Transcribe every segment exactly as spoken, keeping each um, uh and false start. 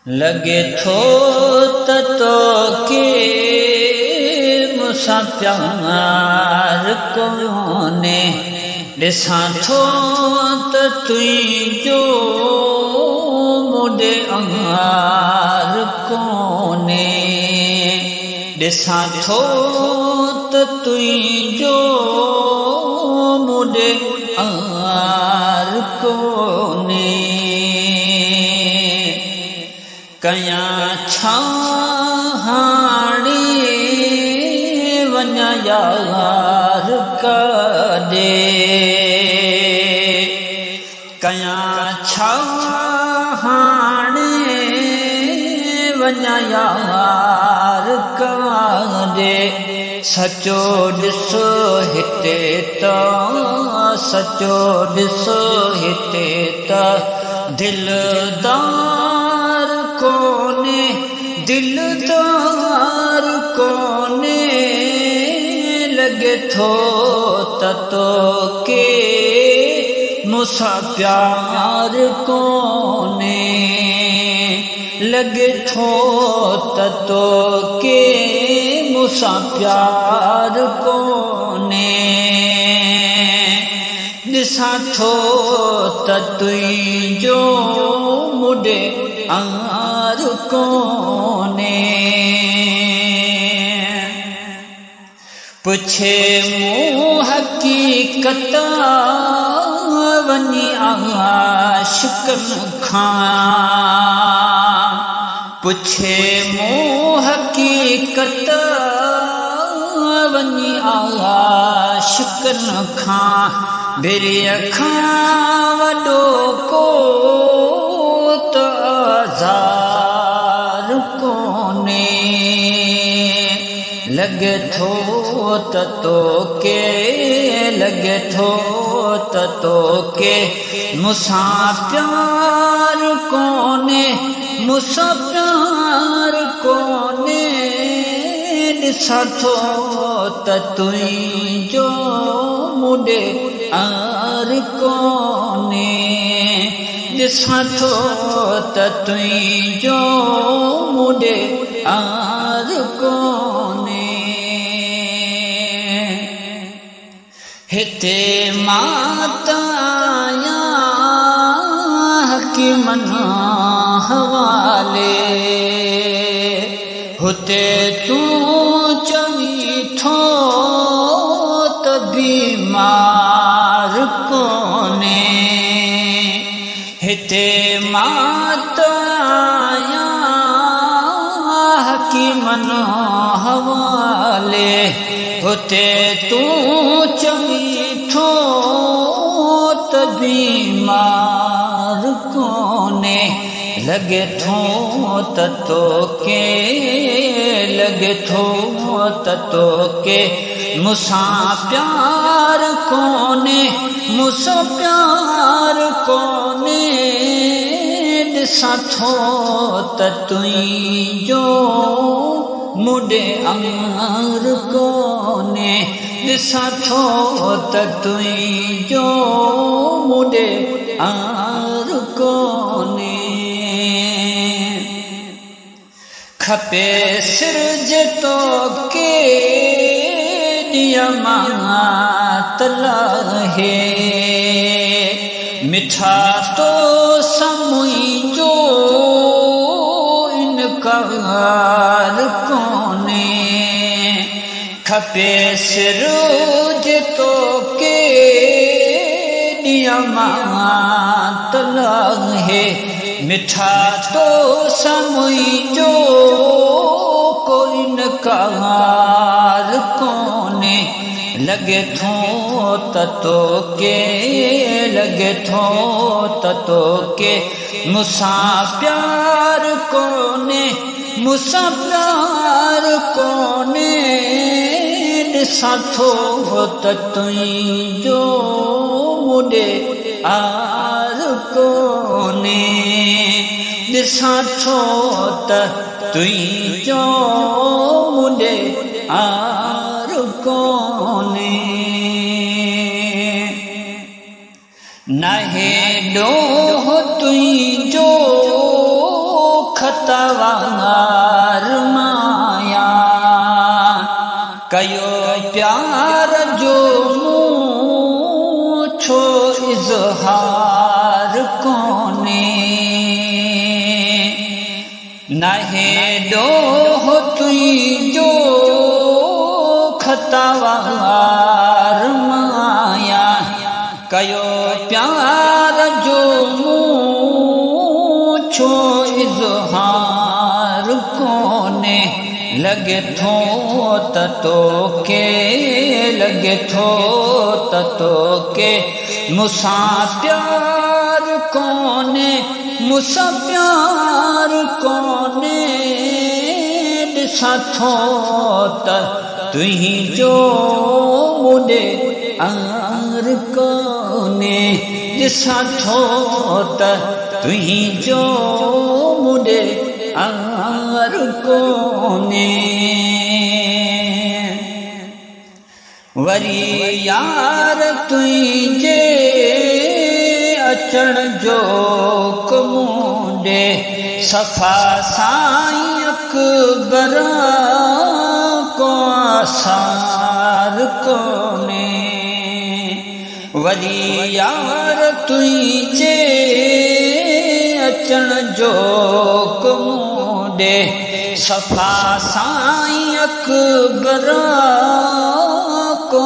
लगे थो ततो के मुसा प्यार कोने ॾिसां थो त तुंहिंजो मुॾे अंगार कोने ॾिसां थो त तुंहिंजो मुॾे अंगार कोने कयां छा हाणे वञा यार काॾे कयां छा हाणे वञा यार काॾे सचो ॾिसो हिते त सचो ॾिसो हिते त दिलदार कोने दिलदार कोने लगे थो ततो के मुसा प्यार कोने लगे थो ततो के मुसा प्यार कोने ॾिसां थो त तुंहिंजो मुॾे अंगार कोने पुछे मूं हक़ीक़त वञी आशिक़नि खां पुछे मूं हक़ीक़त वञी आशिक़नि खां बिरिय खां वॾो को त आज़ार कोने लगे थो ततो के लगे थो ततो के मुसा प्यार कोने मुसा प्यार कोने ॾिसां थो त तुंहिंजो मुॾे आर कोने ॾिसां थो त तुंहिंजो मुॾे आर कोने हिते माता आया हकीमनि हवाले हुते तूं चवी थो त बीमार कोने हिते माता आया हकीमनि हवाले हुते तूं चवी थो त बीमार कोने लगे थो ततो के लगे थो ततो के मुसा प्यार कोने मुसा प्यार कोने ॾिसां थो त तुंहिंजो मुॾे अंगार कोने ॾिसां थो त तुंहिंजो मुॾे अंगार कोने खपे सिरज तो के नियमात लहे मिठा तो समुझो इनकार कोने खपे सिरज तो के नियमात लहे मिठा तो समुझो कोई नकार कोने लगे थो ततो के लगे थो ततो के मुसा प्यार कोने मुसा प्यार कोने ॾिसां थो त तुंहिंजो मुॾे आर कोने ॾिसां थो त तुंहिंजो मुॾे आर कोने नाहे ॾोह तुंहिंजो खत खतवार माया कयो प्यार जो छो इजहार कोने नहे डोह तुई जो खतवार माया कयो प्यार जो छो इजहार कोने लगे थो ततो के लगे थो ततो के मुसा प्यार कोने मुसा प्यार कोने दिसा थो त तुही जो मुडे आर कोने दिसा थो त तुही जो मुडे आर कोने वरी यार तुझे अचण जो कमुंडे सफ़ा साईं अकबर को आसार कोने वरी यार तुझे अचण जो कमुंडे सफ़ा साईं अकबर को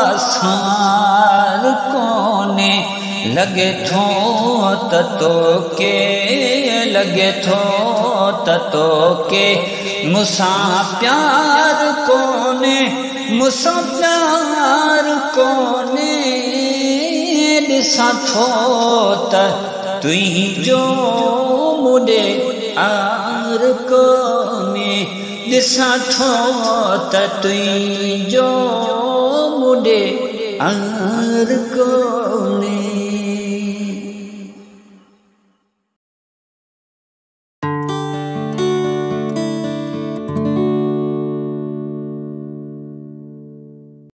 आसार कोने लगे थो ततो के लगे थो ततो के मुसा प्यार कोने मुसा प्यार कोने दिसा थो त तुही जो मुडे आर कोने दिसा थो त तुही जो मुडे आर कोने।